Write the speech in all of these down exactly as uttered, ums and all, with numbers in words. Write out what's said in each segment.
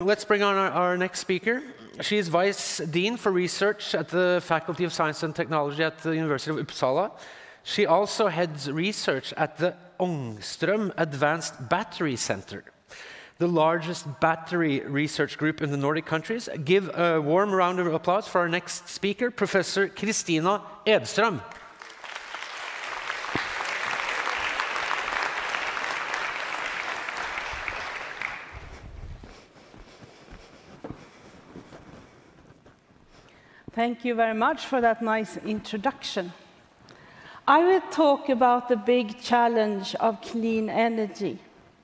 Let's bring on our, our next speaker. She is Vice Dean for Research at the Faculty of Science and Technology at the University of Uppsala. She also heads research at the Ångström Advanced Battery Center, the largest battery research group in the Nordic countries. Give a warm round of applause for our next speaker, Professor Kristina Edström. Thank you very much for that nice introduction. I will talk about the big challenge of clean energy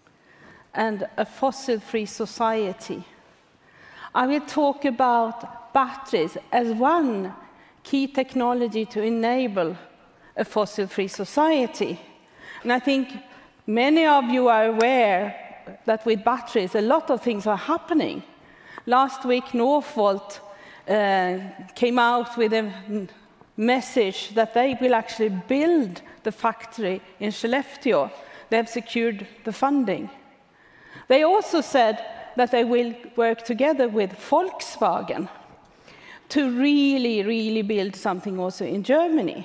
and a fossil-free society. I will talk about batteries as one key technology to enable a fossil-free society. And I think many of you are aware that with batteries, a lot of things are happening. Last week, Northvolt Uh, came out with a message that they will actually build the factory in Skellefteå. They have secured the funding. They also said that they will work together with Volkswagen to really, really build something also in Germany.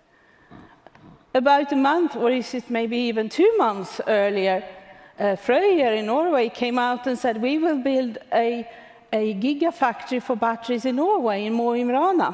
About a month, or is it maybe even two months earlier, uh, Frøyer in Norway came out and said, we will build a a gigafactory for batteries in Norway, in Mo i Rana.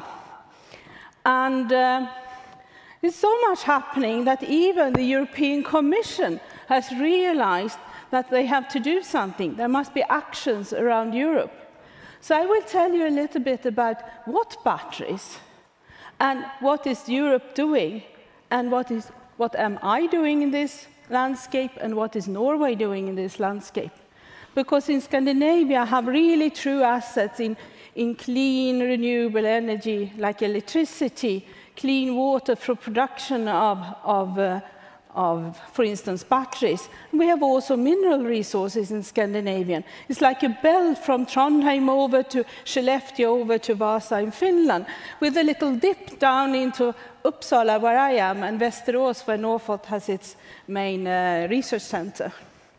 And uh, there's so much happening that even the European Commission has realized that they have to do something. There must be actions around Europe. So I will tell you a little bit about what batteries, and what is Europe doing, and what, is, what am I doing in this landscape, and what is Norway doing in this landscape. Because in Scandinavia, I have really true assets in, in clean, renewable energy, like electricity, clean water for production of, of, uh, of, for instance, batteries. And we have also mineral resources in Scandinavia. It's like a belt from Trondheim over to Skellefteå, over to Vasa in Finland, with a little dip down into Uppsala, where I am, and Västerås, where Northvolt has its main uh, research center.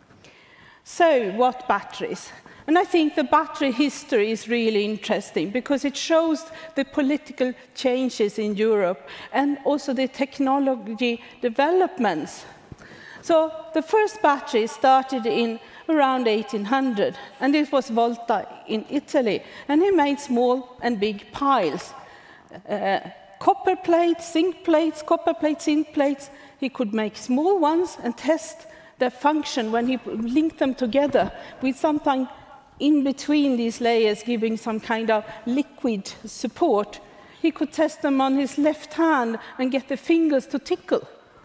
So, what batteries? And I think the battery history is really interesting because it shows the political changes in Europe and also the technology developments. So, the first battery started in around eighteen hundred, and it was Volta in Italy, and he made small and big piles. Uh, copper plates, zinc plates, copper plates, zinc plates. He could make small ones and test their function when he linked them together with something in between these layers, giving some kind of liquid support. He could test them on his left hand and get the fingers to tickle.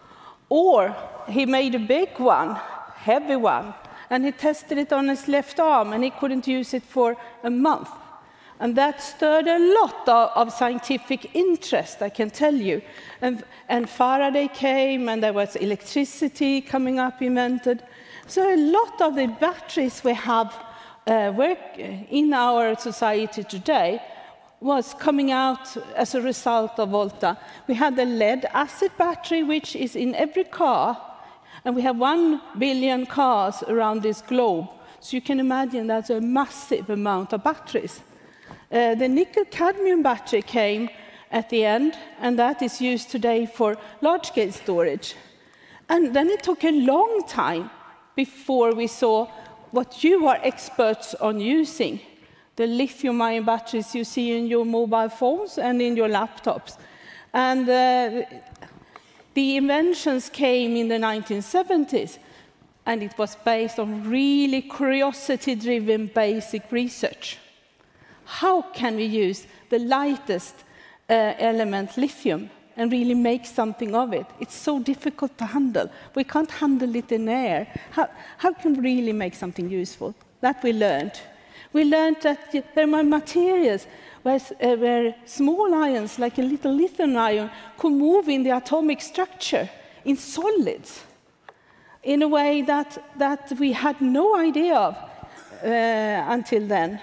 Or he made a big one, heavy one, and he tested it on his left arm, and he couldn't use it for a month. And that stirred a lot of, of scientific interest, I can tell you. And, and Faraday came, and there was electricity coming up invented. So a lot of the batteries we have uh, work in our society today was coming out as a result of Volta. We had the lead acid battery, which is in every car, and we have one billion cars around this globe. So you can imagine that's a massive amount of batteries. Uh, the nickel-cadmium battery came at the end, and that is used today for large-scale storage. And then it took a long time before we saw what you are experts on using, the lithium-ion batteries you see in your mobile phones and in your laptops. And uh, the inventions came in the nineteen seventies, and it was based on really curiosity-driven basic research. How can we use the lightest uh, element, lithium, and really make something of it? It's so difficult to handle. We can't handle it in air. How, how can we really make something useful? That we learned. We learned that there are materials where, uh, where small ions, like a little lithium ion, could move in the atomic structure in solids in a way that, that we had no idea of uh, until then.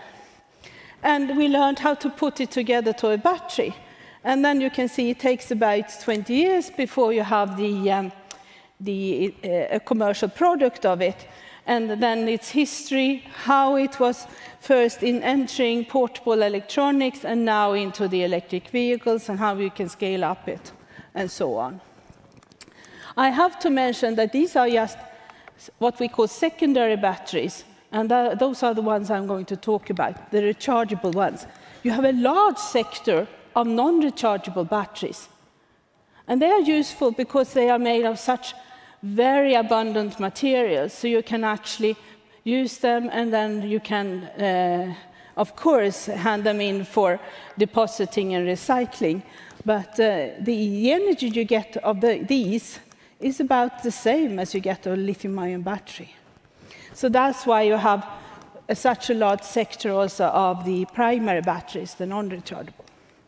And we learned how to put it together to a battery. And then you can see it takes about twenty years before you have the, um, the uh, a commercial product of it. and then its history, how it was first in entering portable electronics and now into the electric vehicles, and how you can scale up it, and so on. I have to mention that these are just what we call secondary batteries, and th those are the ones I'm going to talk about, the rechargeable ones. You have a large sector of non-rechargeable batteries. And they are useful because they are made of such very abundant materials, so you can actually use them, and then you can, uh, of course, hand them in for depositing and recycling. But uh, the energy you get of the, these is about the same as you get of a lithium-ion battery. So that's why you have a, such a large sector also of the primary batteries, the non-rechargeable.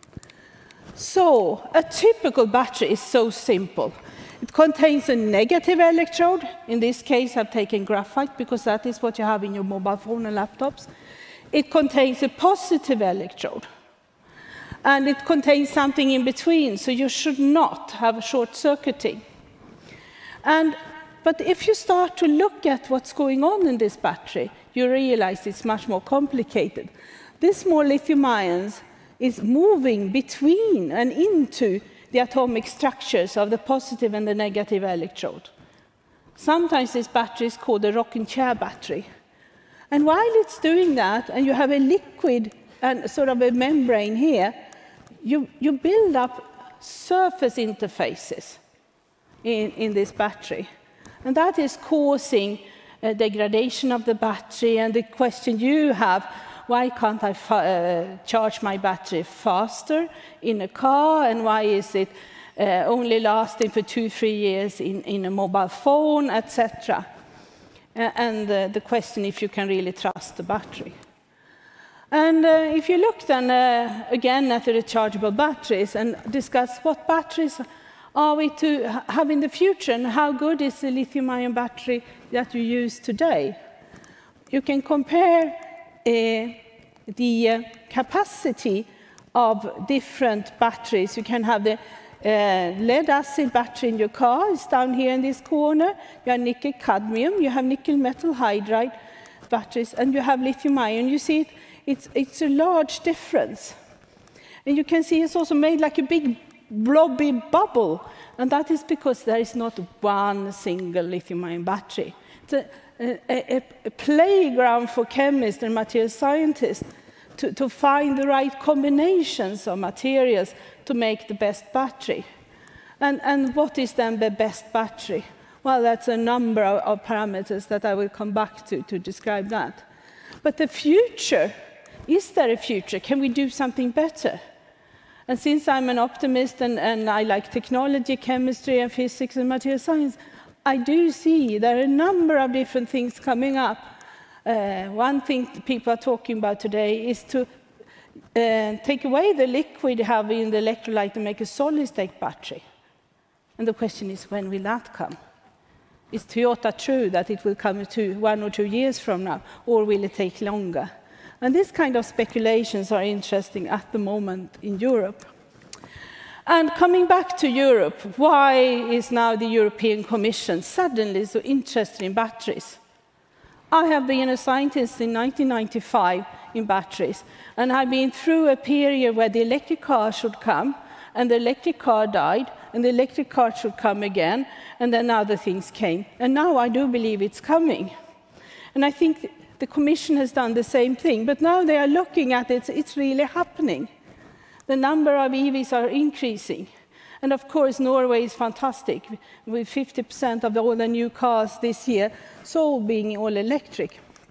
So a typical battery is so simple. It contains a negative electrode. In this case, I've taken graphite because that is what you have in your mobile phone and laptops. It contains a positive electrode. And it contains something in between, so you should not have a short circuiting. And, but if you start to look at what's going on in this battery, you realize it's much more complicated. These small lithium ions is moving between and into the atomic structures of the positive and the negative electrode. Sometimes this battery is called a rocking chair battery. And while it's doing that, and you have a liquid and sort of a membrane here, you, you build up surface interfaces in, in this battery. And that is causing a degradation of the battery, and the question you have, why can't I uh, charge my battery faster in a car, and why is it uh, only lasting for two, three years in, in a mobile phone, et cetera. Uh, and uh, the question if you can really trust the battery. And uh, if you look then uh, again at the rechargeable batteries and discuss what batteries are we to have in the future, and how good is the lithium-ion battery that you use today, you can compare Uh, the uh, capacity of different batteries. You can have the uh, lead-acid battery in your car. It's down here in this corner. You have nickel-cadmium. You have nickel metal hydride batteries, and you have lithium-ion. You see, it, it's, it's a large difference. And you can see it's also made like a big blobby bubble, and that is because there is not one single lithium-ion battery. It's a, A, a, a playground for chemists and material scientists to, to find the right combinations of materials to make the best battery. And, and what is then the best battery? Well, that's a number of, of parameters that I will come back to to describe that. But the future, is there a future? Can we do something better? And since I'm an optimist and, and I like technology, chemistry, and physics and material science, I do see there are a number of different things coming up. Uh, one thing people are talking about today is to uh, take away the liquid you have in the electrolyte and make a solid-state battery. And the question is, when will that come? Is Toyota true that it will come to one or two years from now, or will it take longer? And this kind of speculations are interesting at the moment in Europe. And coming back to Europe, why is now the European Commission suddenly so interested in batteries? I have been a scientist in nineteen ninety-five in batteries, and I've been through a period where the electric car should come, and the electric car died, and the electric car should come again, and then other things came. And now I do believe it's coming. And I think the Commission has done the same thing, but now they are looking at it, it's really happening. The number of E Vs are increasing. And of course, Norway is fantastic, with fifty percent of all the new cars this year sold being all electric.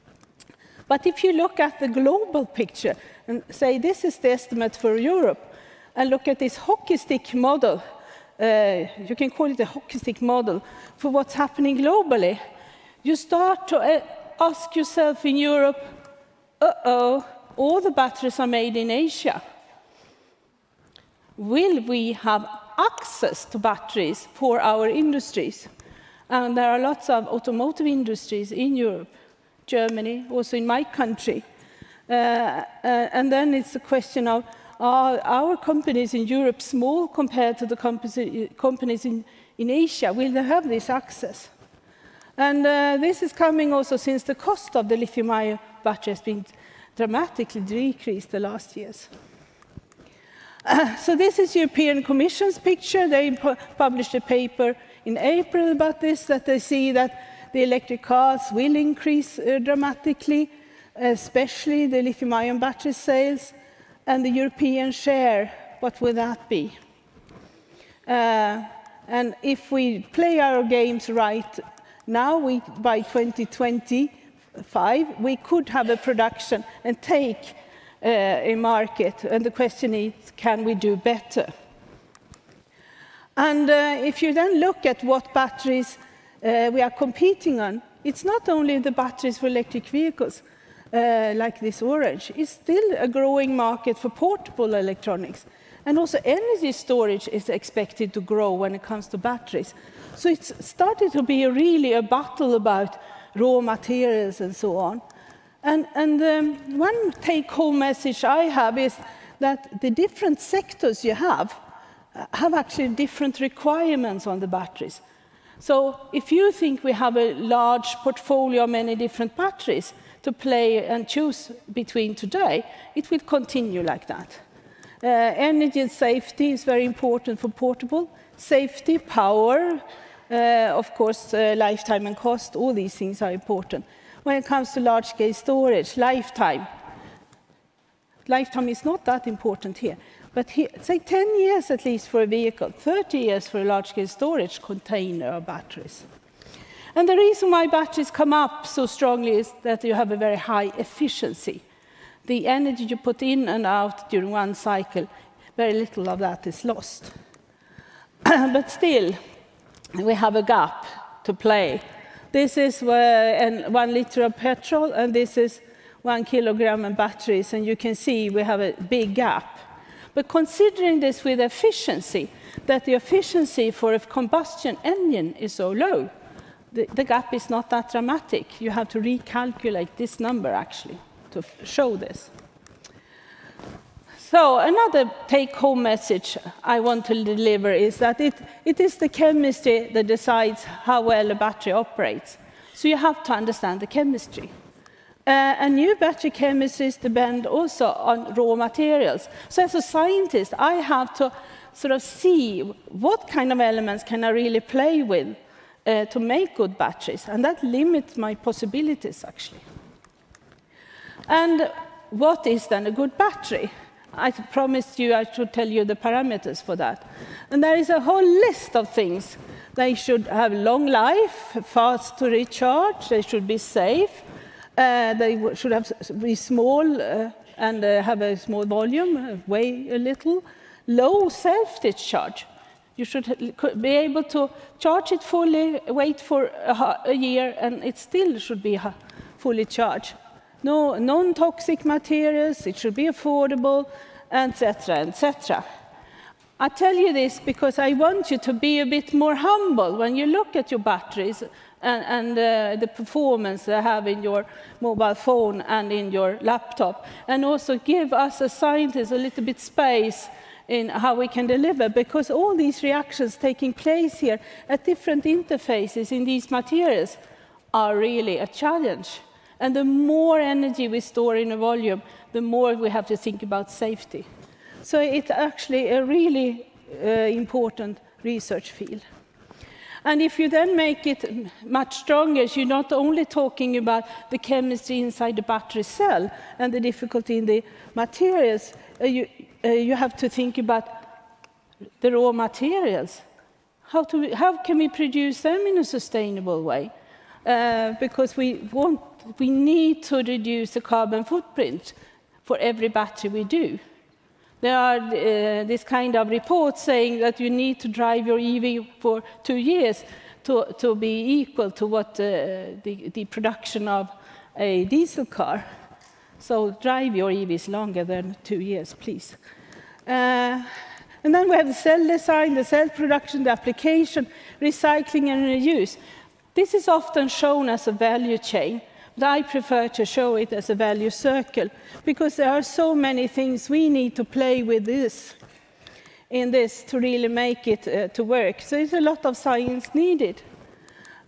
But if you look at the global picture and say this is the estimate for Europe, and look at this hockey stick model, uh, you can call it a hockey stick model for what's happening globally, you start to uh, ask yourself in Europe, uh-oh, all the batteries are made in Asia. Will we have access to batteries for our industries? And there are lots of automotive industries in Europe, Germany, also in my country. Uh, uh, and then it's a question of, are our companies in Europe small compared to the companies in, in Asia? Will they have this access? And uh, this is coming also since the cost of the lithium-ion battery has been dramatically decreased the last years. Uh, so this is European Commission's picture. They pu published a paper in April about this, that they see that the electric cars will increase uh, dramatically, especially the lithium-ion battery sales, and the European share, what will that be? Uh, and if we play our games right now, we, by twenty twenty-five, we could have a production and take uh, a market, and the question is, can we do better? And uh, if you then look at what batteries uh, we are competing on, it's not only the batteries for electric vehicles, uh, like this orange. It's still a growing market for portable electronics. And also energy storage is expected to grow when it comes to batteries. So it's started to be a really a battle about raw materials and so on. And, and um, one take-home message I have is that the different sectors you have have actually different requirements on the batteries. So if you think we have a large portfolio of many different batteries to play and choose between today, it will continue like that. Uh, energy and safety is very important for portable. Safety, power, uh, of course, uh, lifetime and cost, all these things are important. When it comes to large-scale storage, lifetime. Lifetime is not that important here. But here, say ten years at least for a vehicle, thirty years for a large-scale storage container of batteries. And the reason why batteries come up so strongly is that you have a very high efficiency. The energy you put in and out during one cycle, very little of that is lost. But still, we have a gap to play. This is uh, one liter of petrol, and this is one kilogram of batteries, and you can see we have a big gap. But considering this with efficiency, that the efficiency for a combustion engine is so low, the, the gap is not that dramatic. You have to recalculate this number, actually, to show this. So another take-home message I want to deliver is that it, it is the chemistry that decides how well a battery operates. So you have to understand the chemistry. Uh, and new battery chemistries depend also on raw materials. So as a scientist, I have to sort of see what kind of elements can I really play with uh, to make good batteries. And that limits my possibilities, actually. And what is then a good battery? I promised you I should tell you the parameters for that. And there is a whole list of things. They should have long life, fast to recharge, they should be safe, uh, they should have, be small uh, and uh, have a small volume, uh, weigh a little, low self-discharge. You should be able to charge it fully, wait for a, a year, and it still should be fully charged. No non-toxic materials, it should be affordable, et cetera, et cetera. I tell you this because I want you to be a bit more humble when you look at your batteries and, and uh, the performance they have in your mobile phone and in your laptop, and also give us as scientists a little bit space in how we can deliver, because all these reactions taking place here at different interfaces in these materials are really a challenge. And the more energy we store in a volume, the more we have to think about safety. So it's actually a really uh, important research field. And if you then make it much stronger, you're not only talking about the chemistry inside the battery cell and the difficulty in the materials, uh, you, uh, you have to think about the raw materials. How, to, how can we produce them in a sustainable way? Uh, because we want We need to reduce the carbon footprint for every battery we do. There are uh, this kind of reports saying that you need to drive your E V for two years to, to be equal to what uh, the, the production of a diesel car. So drive your E Vs longer than two years, please. Uh, and then we have the cell design, the cell production, the application, recycling and reuse. This is often shown as a value chain. But I prefer to show it as a value circle, because there are so many things we need to play with this, in this to really make it uh, to work. So there's a lot of science needed.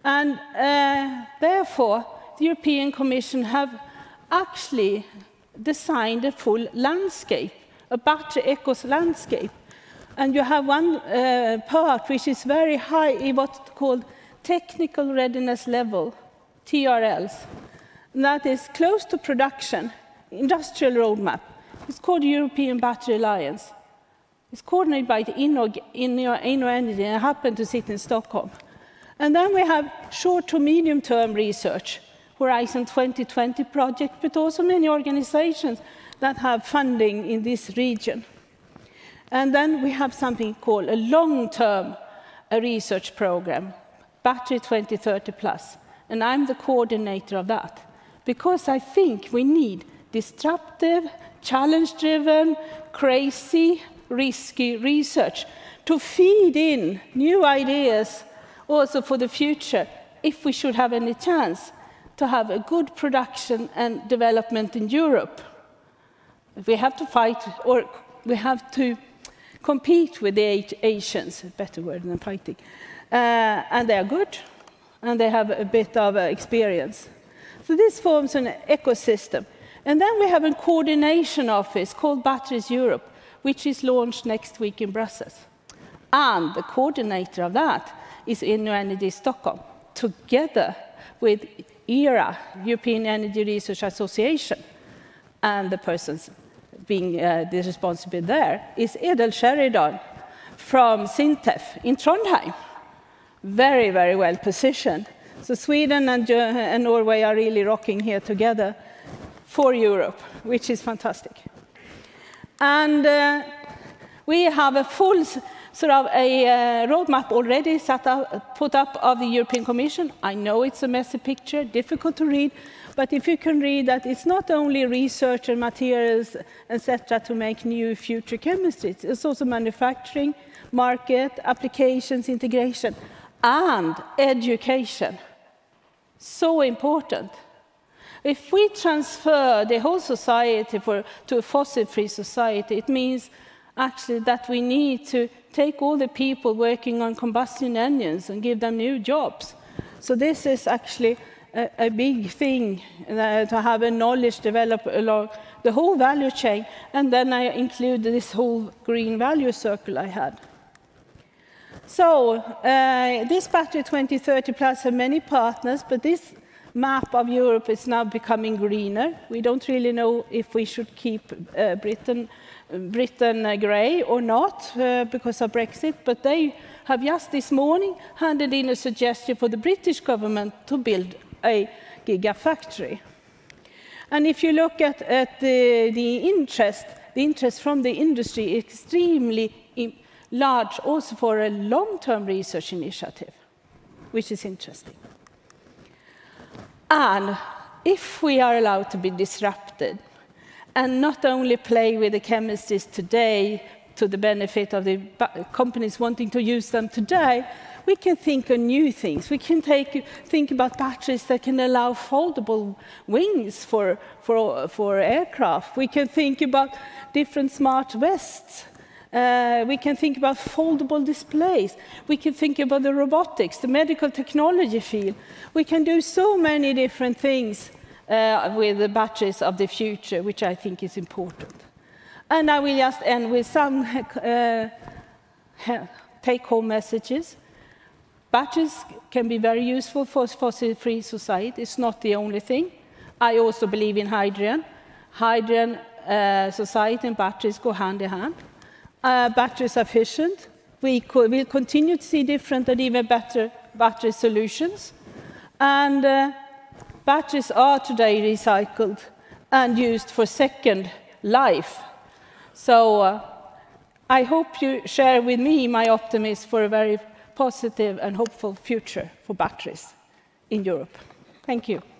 And uh, therefore, the European Commission have actually designed a full landscape, a battery eco landscape. And you have one uh, part which is very high in what's called technical readiness level, T R Ls. And that is close to production, industrial roadmap. It's called European Battery Alliance. It's coordinated by the Inno, Inno, Inno Energy, and I happen to sit in Stockholm. And then we have short to medium-term research, Horizon twenty twenty project, but also many organizations that have funding in this region. And then we have something called a long-term research program, Battery twenty thirty plus, and I'm the coordinator of that, because I think we need disruptive, challenge-driven, crazy, risky research to feed in new ideas also for the future, if we should have any chance to have a good production and development in Europe. We have to fight, or we have to compete with the Asians, a better word than fighting. Uh, and they are good, and they have a bit of uh, experience. So this forms an ecosystem. And then we have a coordination office called Batteries Europe, which is launched next week in Brussels. And the coordinator of that is Inno Energy Stockholm, together with E R A, European Energy Research Association. And the person being uh, the responsible there is Edel Sheridan from Sintef in Trondheim. Very, very well positioned. So Sweden and, uh, and Norway are really rocking here together for Europe, which is fantastic. And uh, we have a full sort of a uh, roadmap already set up, put up of the European Commission. I know it's a messy picture, difficult to read, but if you can read that it's not only research and materials, et cetera, to make new future chemistries, it's also manufacturing, market, applications, integration, and education. So important. If we transfer the whole society for, to a fossil-free society, it means actually that we need to take all the people working on combustion engines and give them new jobs. So this is actually a, a big thing, uh, to have a knowledge developed along the whole value chain. And then I include this whole green value circle I had. So uh, this Battery twenty thirty plus have many partners, but this map of Europe is now becoming greener. We don't really know if we should keep uh, Britain, Britain uh, grey or not uh, because of Brexit, but they have just this morning handed in a suggestion for the British government to build a gigafactory. And if you look at, at the, the interest, the interest from the industry is extremely large also for a long-term research initiative, which is interesting. And if we are allowed to be disrupted and not only play with the chemistries today to the benefit of the companies wanting to use them today, we can think of new things. We can take, think about batteries that can allow foldable wings for, for, for aircraft. We can think about different smart vests. Uh, we can think about foldable displays. We can think about the robotics, the medical technology field. We can do so many different things uh, with the batteries of the future, which I think is important. And I will just end with some uh, take-home messages. Batteries can be very useful for fossil-free society. It's not the only thing. I also believe in hydrogen. Hydrogen uh, society and batteries go hand in hand. Uh, batteries are efficient. We co will continue to see different and even better battery solutions. And uh, batteries are today recycled and used for second life. So uh, I hope you share with me my optimism for a very positive and hopeful future for batteries in Europe. Thank you.